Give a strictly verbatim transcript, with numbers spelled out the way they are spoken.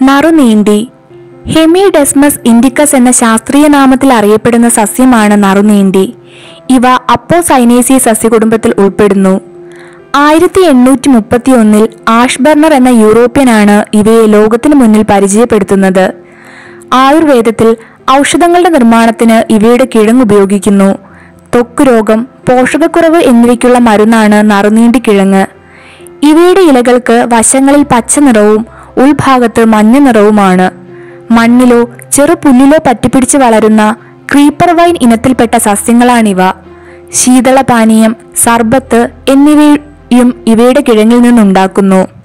നറുനീണ്ടി. ഹെമിഡെസ്മസ് indicus എന്ന ശാസ്ത്രീയ നാമത്തിൽ അറിയപ്പെടുന്ന സസ്യമാണ് നറുനീണ്ടി. ഇവ അപ്പോസൈനേസി സസ്യകുടുംബത്തിൽ ഉൾപ്പെടുന്നു. ആയിരത്തി എണ്ണൂറ്റി മുപ്പത്തി ഒന്നിൽ ആഷ്ബർണർ എന്ന യൂറോപ്യനാണ് ഇവയെ ലോകത്തിനു മുന്നിൽ പരിചയപ്പെടുത്തുന്നത്. ആയുർവേദത്തിൽ ഔഷധങ്ങളുടെ നിർമ്മാണത്തിന് ഇവയുടെ കിഴങ്ങ് ഉപയോഗിക്കുന്നു. ത്വക്ക് രോഗം, പോഷകക്കുറവ് എന്നിവയ്ക്കുള്ള മരുന്നാണ് നറുനീണ്ടി കിഴങ്ങ്. ഇവയുടെ ഇലകൾക്ക് വശങ്ങളിൽ പച്ച നിറവും ഉൾഭാഗത്ത് മഞ്ഞ നിറവുമാണ്. മണ്ണിലോ ചെറുപുല്ലിലോ പറ്റിപ്പിടിച്ച് വളരുന്ന ക്രീപ്പർ വൈൻ ഇനത്തിൽപ്പെട്ട സസ്യങ്ങളാണിവ. ശീതളപാനീയം, സർബത്ത് എന്നിവയും ഇവയുടെ കിഴങ്ങിൽ നിന്നുണ്ടാക്കുന്നു.